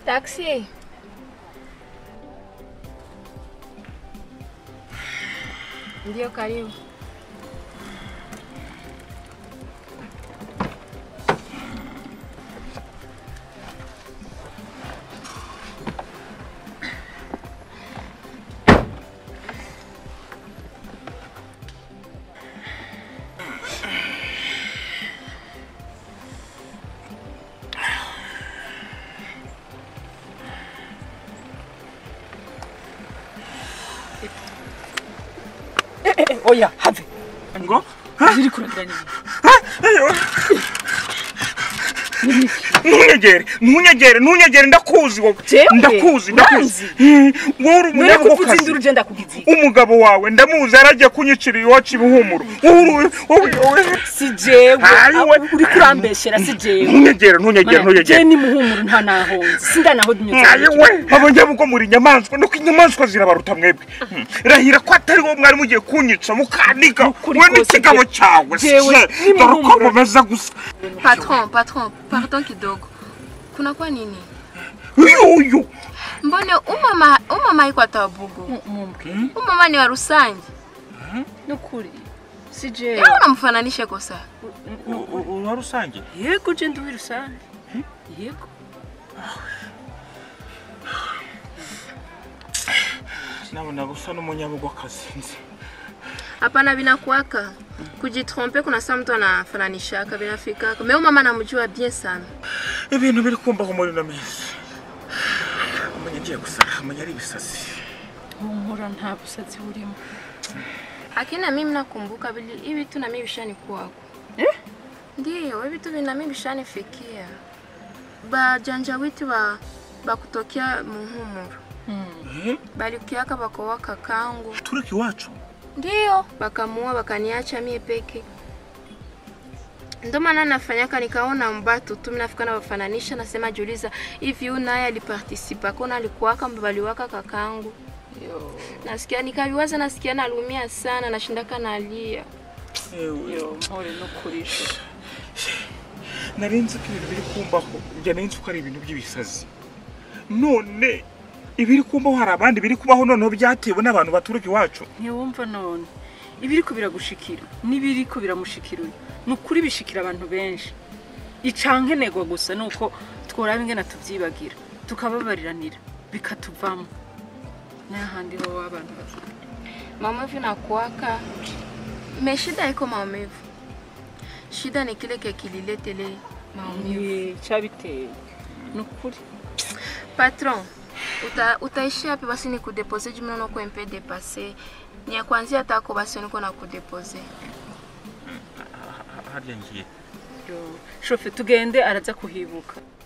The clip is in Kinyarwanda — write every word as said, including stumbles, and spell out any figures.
Taxi. Ndio karibu. Oya, have. Ngo? Ziri kuragira ni. Nunyegere, nunyegere, nunyegere ndakuzi wowe. Ndakuzi, ndakuzi. Wowe umunyago kuvuza induru je ndakugizi. Umugabo wawe ndamuzi araje kunyicira iwacu ibuhumuro. Wowe wowe si jewe. Uri kurambeshera si jewe. Nunyegere, nunyegere, nunyegere. Je ni muhumuro nta nahonze. Sinda naho dunyotse. Ayewe, abonye buko muri nyamanzwa no kinyamanzwa zirabaruta mwebwe. Rahira ko atari wo mwari mugiye kunyica mukanika. We ni kigabo cyawe. Jewe, ndaruko mumeza gusa. Patron, patron, pardon kidogo. Kuna kwa nini? Uyu. Mbone umama umama iko atabugo. Umama ni wa Rusange. Nukuri. Si jewe. Yeye unamfananisha kosa. Wa Rusange? Yego je ndi Rusange. Yego. Nabona gusa n'umunyabugo kazinzi. Hapana binakuwaka. Kujitromper kuna saa mtu anafananisha binafika. Mais mama anamjua bien sana. Ibintu biri kumba ko muri no mezi. Amanya ngiye gusara, amanya ari bisasi. Muhura nta busatsi burimo. Akina mimi nakumbuka bili hivi tu na mimi bishani kwako. Eh? Ndio, hivi tu na mimi bishani fikia. Ba janja witu ba bakutokea muhumuro. Mhm. Bali kiaka bakowa kakangu. Turiki wacu. Ndio, bakamua bakaniacha mie peke. Ndo maana nafanyaka nikaona mbatu tu mnafika na wafananisha nasema jiuliza hivi huyu naye aliparticipa kona alikuwaka mbaliwaka kakangu. Yo. Nasikia nikaviwaza nasikia nalumia sana nashindaka nalia. Yo, mpore no kurisha. Narinzi ko ibintu biri kumbaho, njye narinzi ko ari ibintu by'ibisazi. None ibiri kumbaho hari abandi biri kubaho none byatewe n'abantu baturuka iwacu. Ntiwumva none. Ibiri ko biragushikira, nibiri ko biramushikira. Nukuri bishikira abantu benshi. Icanke nego gusa nuko tworaba ingena tuvyibagira, tukababariranira bikatuvamo. N'ahandi ho abantu bafite. Maumivu inakuwaka. Me shida iko maumivu. Shida ni kile kililete maumivu. Chabiteye. Nukuri. Patron, uta utaishi hapi basi ni kudeposer jumla no ko M P dépasser. Ni ya kwanza atako basi niko na kudeposer. Harya ngiye. Yo, shofe tugende araza kuhibuka.